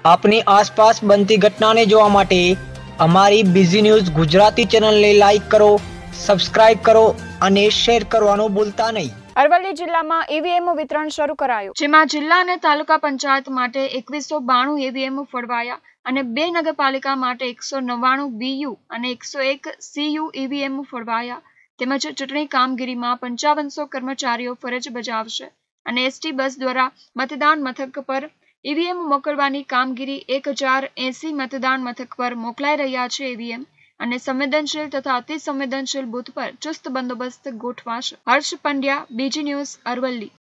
આપની આસપાસ બનતી ઘટનાને જોવા માટે અમારી બીઝી ન્યૂઝ ગુજરાતી ચેનલને લાઈક કરો, સબસ્ક્રાઇબ કરો અને શેર કરવાનું ભૂલતા નહીં। અરવલ્લી જિલ્લામાં ઈવીએમ વિતરણ શરૂ કરાયું, જેમાં જિલ્લા અને તાલુકા પંચાયત માટે 2192 ઈવીએમ ફળવાયા અને 2 નગરપાલિકા માટે 199 બીયુ અને 101 સીયુ ઈવીએમ ફળવાયા। તેમજ ચૂંટણી કામગીરીમાં 5500 કર્મચારીઓ ફરજ બજાવશે અને એસટી બસ દ્વારા મતદાન મથક પર ઈવીએમ મોકલવાની કામગીરી 1080 મતદાન મથક પર મોકલાઈ રહ્યા છે। ઈવીએમ અને સંવેદનશીલ તથા અતિ સંવેદનશીલ બૂથ પર ચુસ્ત બંદોબસ્ત ગોઠવાશે। હર્ષ પંડ્યા, બીજી ન્યૂઝ, અરવલ્લી।